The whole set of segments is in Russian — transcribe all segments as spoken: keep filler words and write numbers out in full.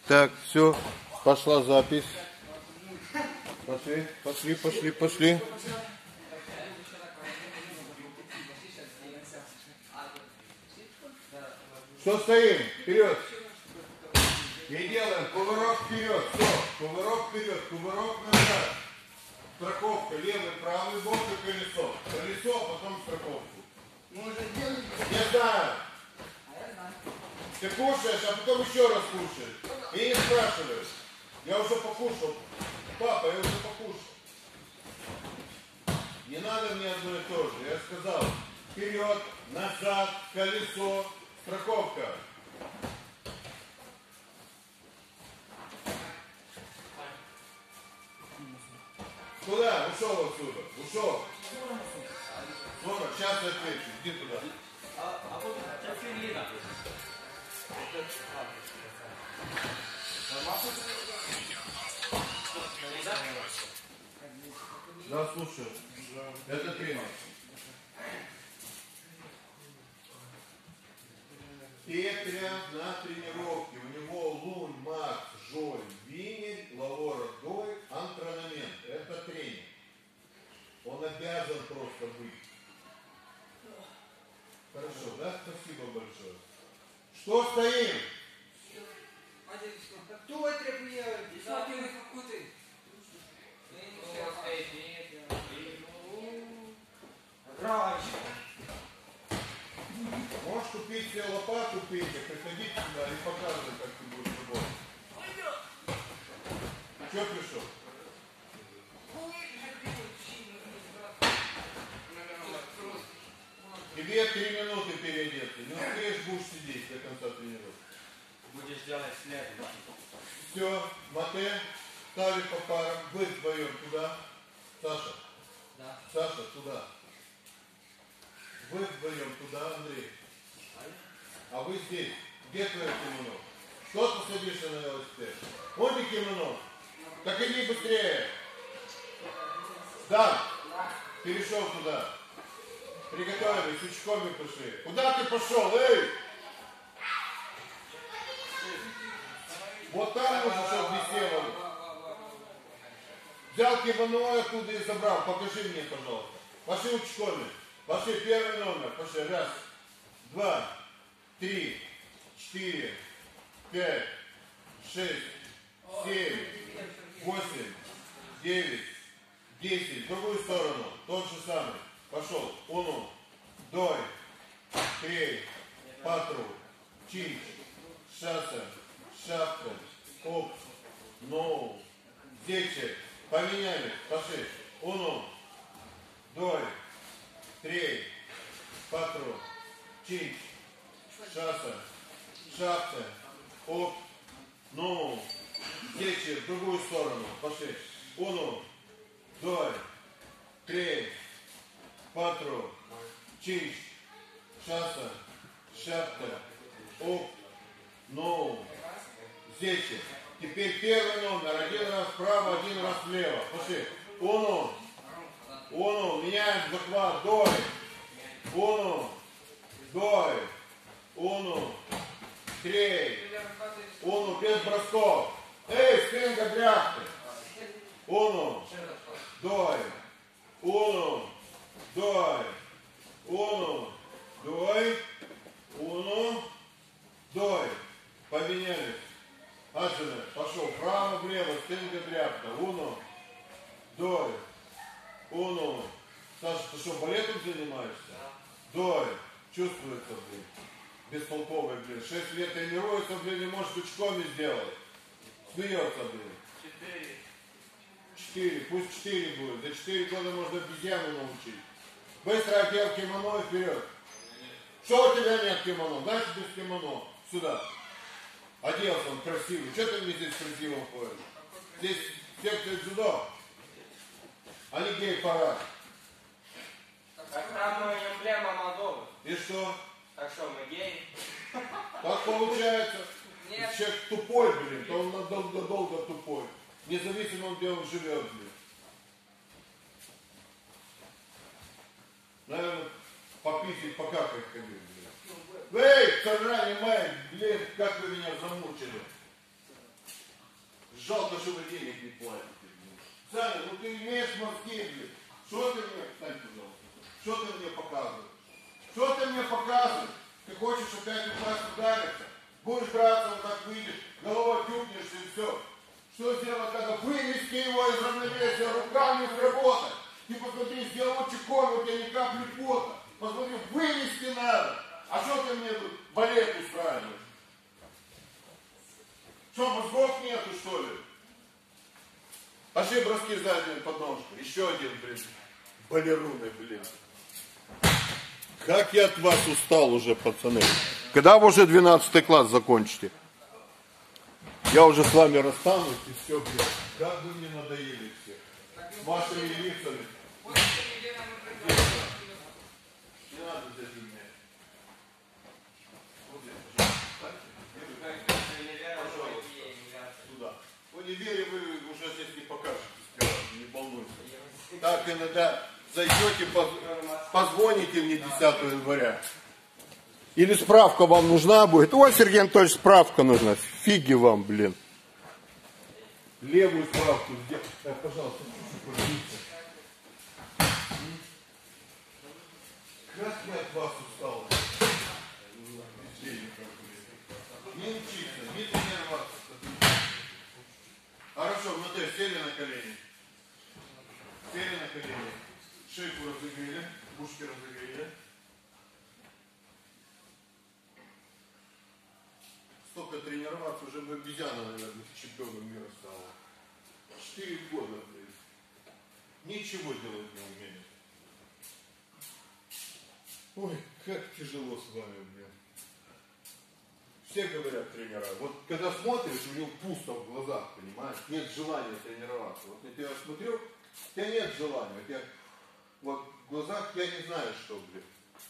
Так, все, пошла запись. Пошли, пошли, пошли, пошли. Что стоим? Вперед. И делаем кувырок вперед. Все, кувырок вперед, кувырок назад. Страховка, левый, правый бок и колесо. Колесо, потом страховку. Мы уже делали? Я знаю. А я знаю. Ты кушаешь, а потом еще раз кушаешь. И не спрашиваешь. Я уже покушал. Папа, я уже покушал. Не надо мне одно и то же. Я сказал, вперед, назад, колесо, страховка. Куда? Ушел отсюда. Ушел. Скоро, сейчас отвечу. Иди туда. А, а вот Джафелина. Да, слушаю. Это тренер. Петря на тренировке. У него Лунь, Макс, Жоль, Винель, Лавора, Дой, Антранамент. Это тренер. Он обязан просто быть. Хорошо, да? Спасибо большое. Что стоим? Кто требует? Можешь купить себе лопату, Петя, приходите сюда и показывай, как ты будешь работать. Че пришел? Тебе три минуты переодеться. Не успеешь, будешь сидеть до конца тренировки. Будешь делать следующий. Все, Мате, ставь по парам. Вы вдвоем туда. Саша. Да. Саша, туда. Вы вдвоем туда, Андрей. А вы здесь. Где твое кимоно? Что ты садишься на велосипед? Вот и кимоно. Так иди быстрее. Да. Перешел туда. Приготовились, сучками пошли. Куда ты пошел, эй? Вот там нужно, чтобы висело. Взял кимоно оттуда и забрал. Покажи мне, пожалуйста. Пошли учками. Пошли, первый номер. Пошли. Раз, два, три, четыре, пять, шесть, семь, восемь, девять, десять. В другую сторону. Тот же самый. Пошел. Уну, дой, трей, патру, чич, шаса, шапка, оп, ноу, дече. Поменяли. Пошли. Уну, дой, трей, патру, чич, шаса, шапка, оп, ноу, дече. В другую сторону. Пошли. Уну, дой, трей, патру, чич, шаса, шапка, оп, ноу, зечи. Теперь первый номер. Один раз вправо, один раз влево. Пошли. Уну, уну, меняем захват, дой, уну, дой, уну, трей, уну, без бросков. Эй, спинка дряхты. Уну, дой, уну, дой, уну, дой, уну, дой. Поменялись. Аджина, пошел вправо, влево, стенка тряпка. Уну, дой, уну. Саша, ты что, балетом занимаешься? Дой. Чувствуется, блин. Бестолковый, блин. Шесть лет тренируется, блин, не может учками сделать. Смеется, блин. Четыре. Четыре. Пусть четыре будет. За четыре года можно обезьяну научить. Быстро одел кимоно и вперед. Что у тебя нет кимоно? Дальше без кимоно. Сюда. Оделся он красивый. Что ты мне здесь красиво ходишь? Здесь секция дзюдо. А не гей-парад. Так там эмблема Молдовы. И что? Так что, мы геи? Так получается. Нет. Человек тупой, блин, то он долго-долго тупой. Независимо, где он живет, блин. Наверное, пописать, покакать ходил, блин. Эй, сожрали май, блин, как вы меня замучили. Жалко, что вы денег не платите. Саня, ну ты имеешь мозги, блин. Что ты мне, Сань, пожалуйста, что ты мне показываешь? Что ты мне показываешь? Ты хочешь опять в нас удариться? Будешь драться, вот так выйдешь, головой тюкнешься и все. Что сделать надо? Вывести его из равновесия, руками сработать. Ты посмотри, сделал чекон, у тебя ни капли пота. Посмотри, вывести надо. А что ты мне тут балет устраиваешь? Что, мозгов нету, что ли? Пошли броски заднюю подножку. Еще один, блин. Балеруны, блин. Как я от вас устал уже, пацаны. Когда вы уже двенадцатый класс закончите? Я уже с вами расстанусь и все, блин. Как вы мне надоели все. С вашими лицами. Не надо здесь у меня. Вот здесь, пожалуйста. Туда. В универе вы уже здесь не покажете, не волнуйтесь. Так иногда зайдете, позвоните мне десятого января. Или справка вам нужна будет? Ой, Сергей Анатольевич, справка нужна. Фиги вам, блин. Левую справку сделать. Так, пожалуйста, чуть-чуть подвиньте. Как я от вас устал. Не учиться, не тренироваться. Хорошо, внутри сели на колени. Сели на колени. Шейку разогрели, ушки разогрели. Столько тренироваться, уже бы обезьяна, наверное, чемпионом мира стала. Четыре года, блин. Ничего делать не умеет. Ой, как тяжело с вами, блин. Все говорят тренера. Вот когда смотришь, у него пусто в глазах, понимаешь? Нет желания тренироваться. Вот я тебя смотрю, у тебя нет желания. У тебя вот в глазах я не знаю, что, блин.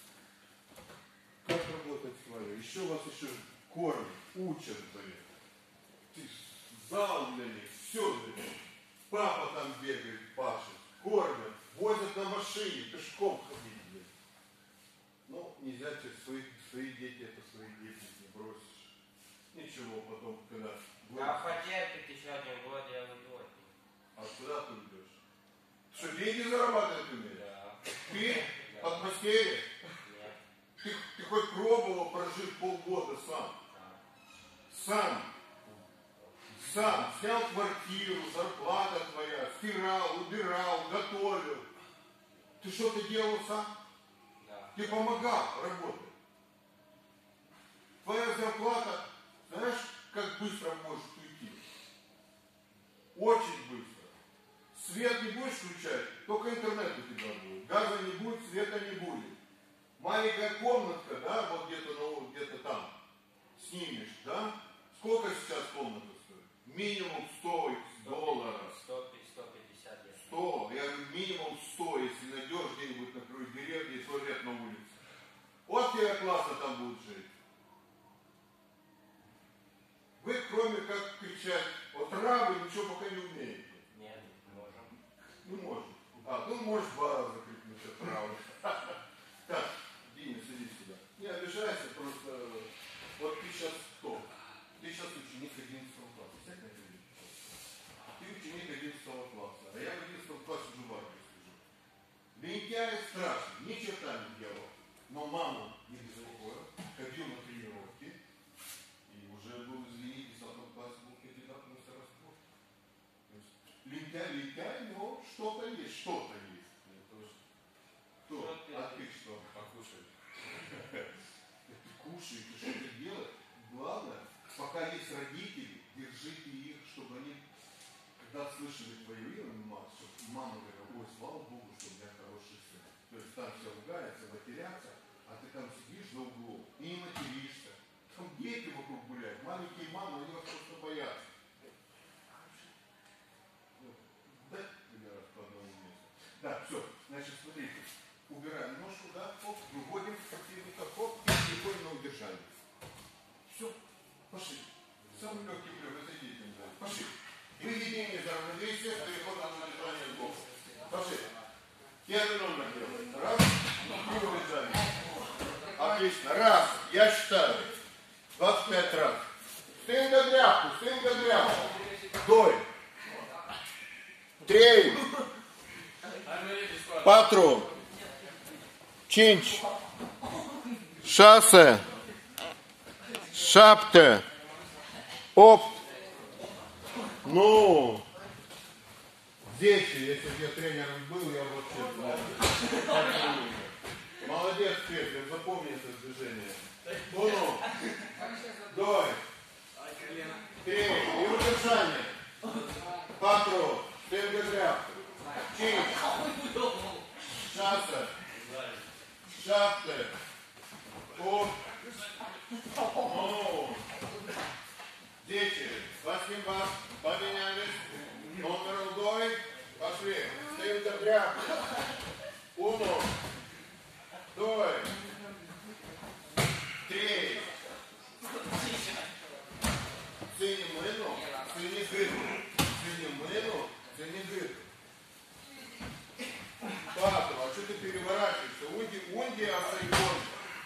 Как работать с вами? Еще вас еще кормят, учат, блин. Ты зал для них, все для них. Папа там бегает, пашет, кормят, возят на машине, пешком ходить, блин. Ну, нельзя, свои, свои дети, это свои дети, не бросишь. Ничего, потом, когда... А потерпите еще один год, я уйду. А куда ты уйдешь? Что, деньги зарабатывать умеешь? Да. Ты? Да. От постели? Нет. Ты, ты хоть пробовал прожить полгода сам? Да. Сам. Сам. Снял квартиру, зарплата твоя, стирал, убирал, готовил. Ты что-то делал сам? Да. Ты помогал работать. Твоя зарплата, знаешь, как быстро может уйти? Очень быстро. Свет не будешь включать, только интернет у тебя будет. Газа не будет, света не будет. Маленькая комнатка, да, вот где-то ну, где-то там снимешь, да? Сколько сейчас комната стоит? Минимум сто долларов. сто пятьдесят лет. сто. Я говорю, минимум сто, если найдешь где-нибудь на краю деревни, туалет на улице. Вот тебе классно там будут жить. Вы, кроме как кричать, вот рабы, ничего пока не умеете. Нет, можем. Не можем. А, ну можешь два раза крикнуть от рабы. Так, Диня, сиди сюда. Не обижайся, просто вот ты сейчас кто? Ты сейчас ученик одиннадцатого класса. Сядь на колени. Ты ученик одиннадцатого класса. А я в одиннадцатом классе уже в армии служу. Лентяй страшный, ни черта не делал. Но маму не беспокоил, ходил на тренировки. И уже был, извините, в десятом классе был кандидат на староствор. Лентяй, лентяй, но что-то есть, что-то есть. Кто? А ты что? Покушай. Ты кушай, ты что-то делай. Главное, пока есть родители, держите их, чтобы они, когда слышали твою имя, мать, чтобы мама говорила, ой, слава Богу, что у меня хороший сын. То есть там все ругаются, матерятся, а ты там сидишь за углом и не материшься. Там дети вокруг гуляют, маленькие мамы, они вас просто боятся. Да, я раз по одному месту. Да, все, значит, смотрите. Убираем ножку, да, хоп, выводим противника, хоп, и переходим на удержание. Все, пошли. Самый легкий прием, это детям, да. Пошли. Выведение за равновесие, переход на удержание сбоку. Пошли. Первый номер делаем. Раз, и удержание. Отлично. Раз, я считаю. двадцать пять раз. Стынь до дряпку, стынь до дряпку. Doi. Trei. Patru. Cinci. Șase. Șapte. Opt. nouă. Зece, если бы я тренером был, я вообще знал. Молодец, Петр, запомни это движение. Уно, дой, три, и удержание. Патру, стенгодряп, чинч, шаса, шапте, оп, ну, десять, восемь бас, поменялись. Номер дой, пошли. Стенгодряп. Уно, дой, три. Синий мыну, синий гыду. Синий мыну, синий гыду. Патру, а что ты переворачиваешься? Унди, унди, асайгон.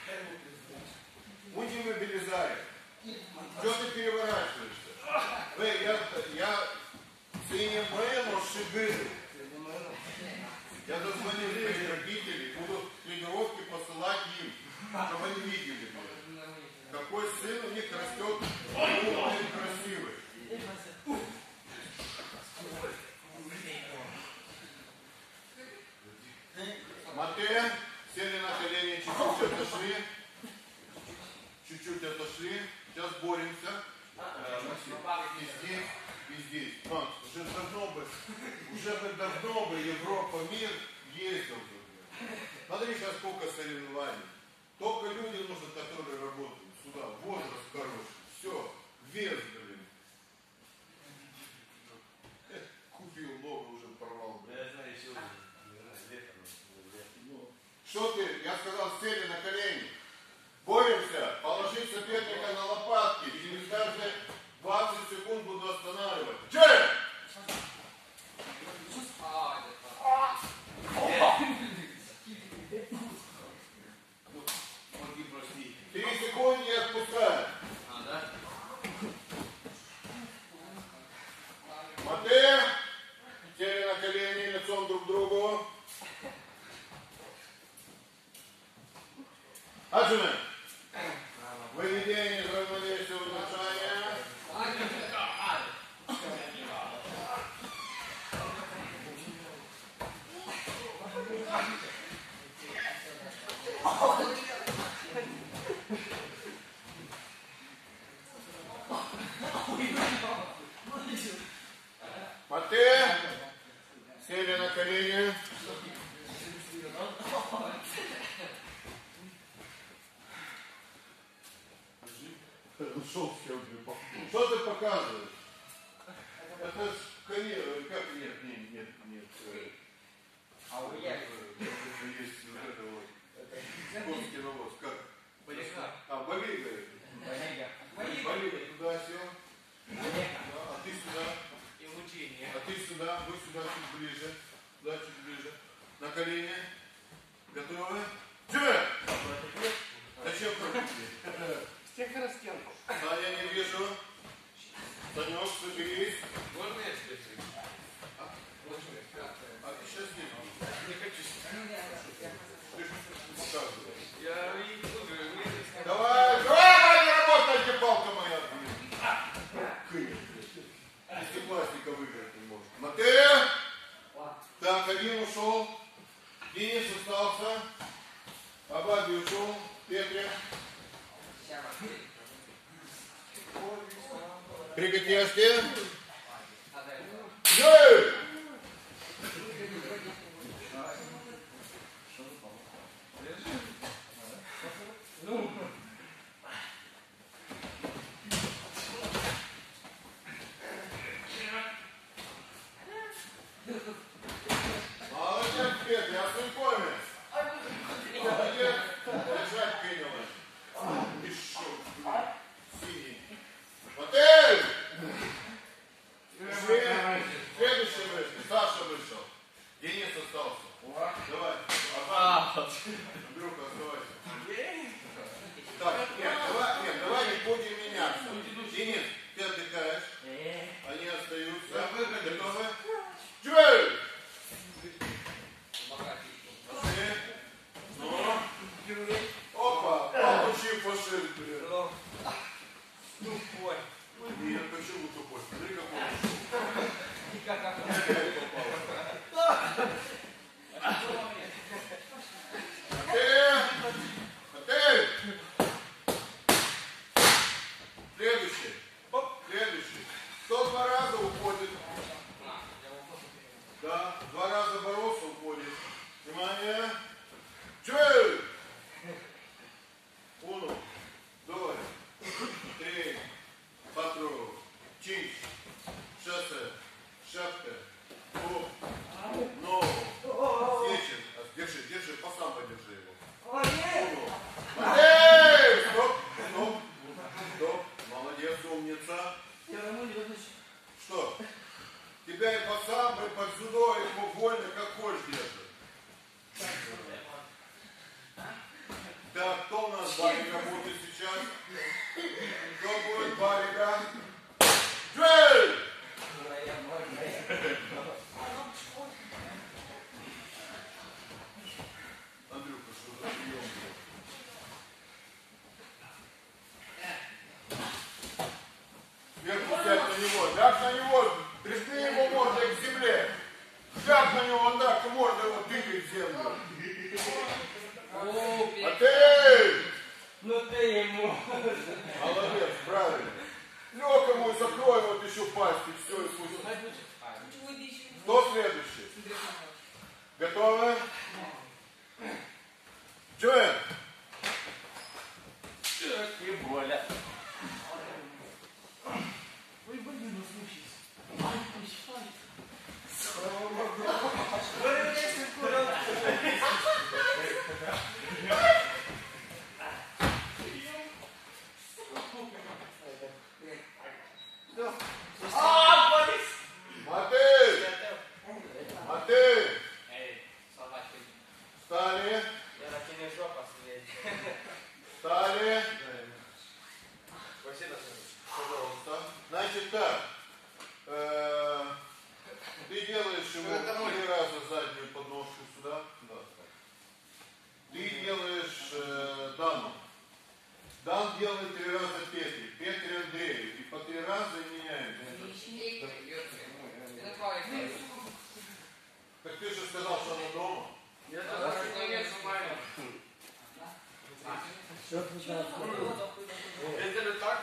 Унди мобилизает. Что ты переворачиваешься? Эй, я, я синим мыну шигыду. Я дозвонил своих родителей, буду тренировки посылать им, чтобы они видели. Какой сын у них растет умный и красивый. Матея, сели на колени, чуть-чуть отошли. Чуть-чуть отошли. Сейчас боремся. И здесь, и здесь. А, уже давно бы, уже бы давно бы Европа, мир ездил бы. Смотри, сейчас сколько соревнований. Только люди нужны, которые работают. Сюда, возраст хороший. Все, вес, блин. Купил много, уже порвал, блин. Что ты? Я сказал, сели на колени. Боремся. Положить соперника на лопатки. Через каждые двадцать секунд буду останавливать. Джей! Три секунды и отпускаю. Матея. Сели на колени лицом друг к другу. Аджуна. Выведение из равновесия удержания. Матея. Сели на колени. Что ты показываешь? Это ж карьера, как нет, нет, нет, нет. А у меня есть вот это вот. Конский навоз, как? Болега. А, болей, говорит. Болега. Болей, туда сел. Да, а ты сюда. И мучение. А ты сюда, вы сюда чуть ближе. Сюда чуть ближе. На колени. Готовы? Живы! Зачем против? Всех расстенку. Саня, не вижу. Санек, соберись. Можно я слышу? А ты сейчас не Не хочу. Ты же показываешь. Я и слушаю. Давай, давай, не работайте, палка моя. Если пластика выиграть не может. Матея. Так, один ушел. Денис остался. Абаби ушел. Петре. Приготовьте. Эй! Молодец, Петр, я знакомый. Молодец. Лежать приняла. И шо, блин, синий. Мотель! Следующий тупой. Нет, почему тупой? Смотри, какой он ушел. Никак как Опять попал. Отель! Отель! Следующий. Следующий. Кто два раза уходит? Да, два раза боролся, уходит. Внимание. Чей! Uno, doi, trei, patru, cinci, șase, șapte, opt, nouă, zece. Держи, держи, по сам подержи его. Uno. Эй! Стоп, стоп, стоп. Молодец, умница. Что? Тебя и по сам, и под дзюдо, и по вольно, как хочешь держит. Да, кто у нас барига будет сейчас? Кто будет барига? Джей! Андрюха, что за прием был? Сверху сядь на него, ляг на него, прижми его мордой к земле. Ляг на него, он так, морда его тыкает в землю. А ты! Ну ты ему. Молодец, правильно. Лег ему и закрой вот еще пасть, и все, и пусть. Кто следующий? Готовы? Джоэн! И боля. Матей! Матей! Эй, собачка. Встали! Я на тебе жопа сидеть. Встали! Спасибо. Пожалуйста. Значит так. Э, ты делаешь ему три раза заднюю подножку сюда. Сюда. Ты делаешь э, Дану. Дан делает три раза Петри. Петри Андрею. И по три раза меняем. Так ты же сказал, что она дома. Я тоже не знаю. Это так?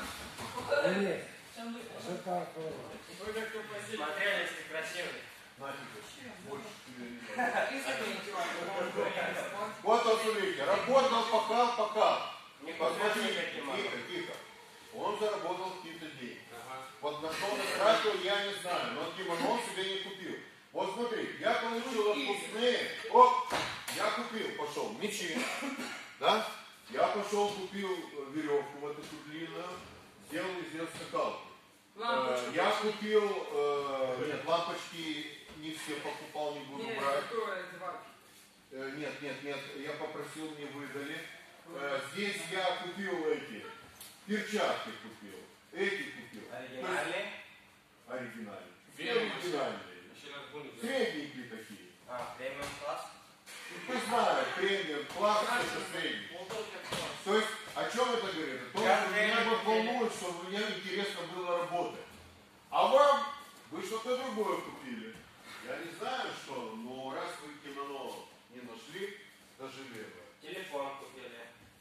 Смотрели, если красивый. Нафиг, больше тебе не надо. Вот он, смотрите, работал, пока, пока. Не Посмотри, посмотри, тихо, тихо. Он заработал какие-то деньги. Вот на что он тратил, я не знаю, но кимоно он себе не купил. Вот смотри, я получил отпускные, оп, я купил, пошел, мечи, да? Я пошел, купил веревку вот эту длинную, сделал из нее скакалку. Э, я купил, э, нет, лампочки не все покупал, не буду брать. Э, нет, нет, нет, я попросил, мне выдали. Э, здесь я купил эти, перчатки купил, эти купил. Оригинальные? Оригинальные. Все оригинальные. Средненькие такие. А, премиум класс? Не знаю, премиум, класс, это средний. То есть, о чем это говорит? О том, что меня вот волнует, чтобы мне интересно было работать. А вам, вы что-то другое купили. Я не знаю, что, но раз вы кимоно не нашли, дожили бы. Телефон купили.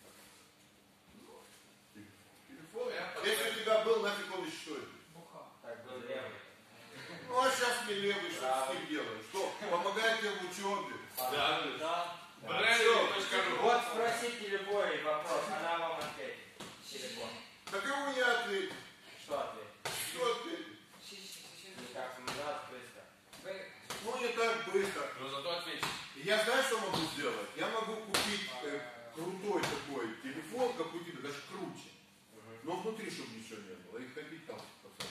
Телефон? Если у тебя был, нафиг он еще это? Так, был левый. Ну, а сейчас не левый, что ты с ним делаешь? Что, помогает тебе в учебе? Да, да. Все. Вот спросите любой вопрос, она вам ответит. Телефон. Так ему не ответить. Что ответить? Что ответить? Никак, не надо быстро. Ну, не так быстро. Но зато ответить. Я знаю, что могу сделать? Я могу купить э, крутой такой телефон, как у тебя, даже круче. Но внутри, чтобы ничего не было. И ходить там.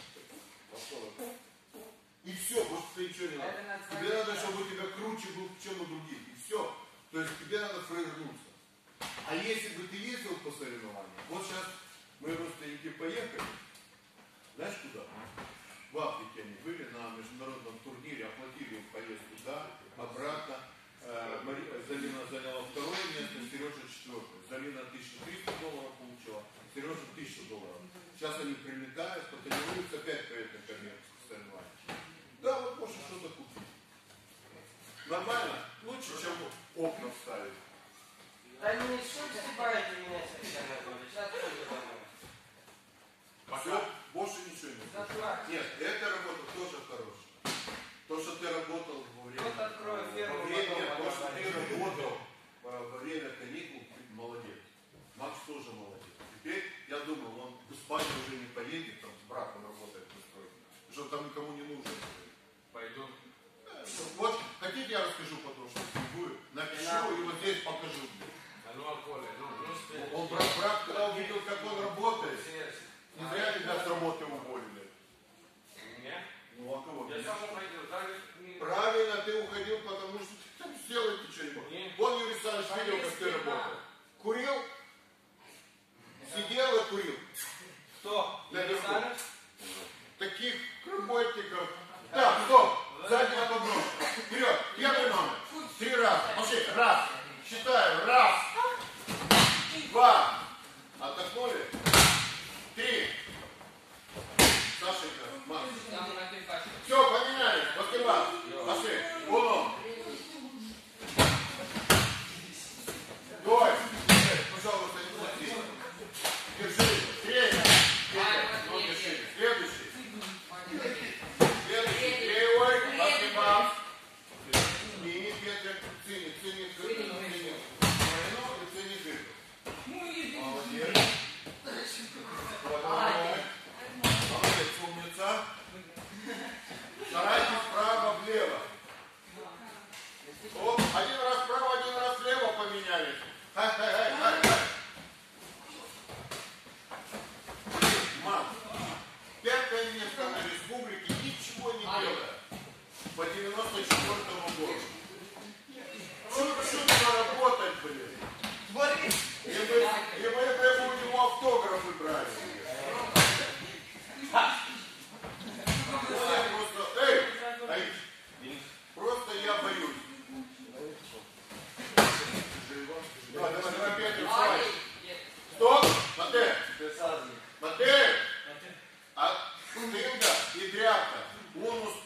И все, больше тебе ничего не надо. Тебе надо, чтобы у тебя круче был, чем у других. И все. То есть тебе надо фрейрнуться. А если бы ты ездил по соревнованиям, вот сейчас мы родственники поехали, знаешь куда? В Африке они были на международном турнире, оплатили им поездку туда, обратно. Залина заняла второе место, Сережа четвертое. Залина тысячу триста долларов получила, Сережа тысячу долларов. Сейчас они прилетают. покатаюсь, потренируюсь, опять поедет на коммерческую соревнование. Да, вот можно что-то купить. Нормально? Лучше, чем окна вставить. Да не судьбайте меня совсем, Анатолий. Сейчас тоже домой. Все, больше ничего не нужно. Нет, эта работа тоже хорошая. То, что ты работал во время... Вот открою ферму, во время, потом то, что ты поговорим. работал во время каникул, ты молодец. Макс тоже молодец. Теперь, я думаю, он в Испанию уже не поедет, там с братом работает в стройке. Потому что там никому не нужен. Пойду. Вот, хотите, я расскажу потом, что будет. Напишу и вот здесь покажу. Он брат, брат, когда увидел, как он работает, не зря тебя с работы уволили. Нет? Ну, а кого? Я сам уходил, даже... Правильно, ты уходил, потому что ты там сделай ты что-нибудь. Вон Юрий Александрович видел, как ты работал. Курил? Сидел и курил. Кто? Наверху. Таких работников. Так, стоп. Задняя подножка. Вперед. Первый номер. Три раза. Пошли. Раз. Считаю. Раз. Два. Отдохнули. Три. Сашенька. Макс. Все, поменялись. Баскетбол. Пошли. Уно. Двое. Пожалуйста, не плати. Держи. Третий. Ноги шире. Следующий. Следующий. Кривой. Баскетбол. Сними, Петрик. Цини, цини, цини, цини. Ну, и цини, цини. Молодец. Молодец, умница. Старайтесь вправо-влево. Вот, один раз вправо, один раз влево поменялись. Хай-хай-хай-хай-хай. Мам, пятое место на республике, ничего не делая. По девяносто четвёртому году. Чуть-чуть заработать, блин. И мы, и мы прямо у него автографы брали. Я просто, эй, эй, просто я боюсь. Давай, давай, давай, Петя, вставай. Стоп, Матэ, Матэ, а Тында и Дрябка, он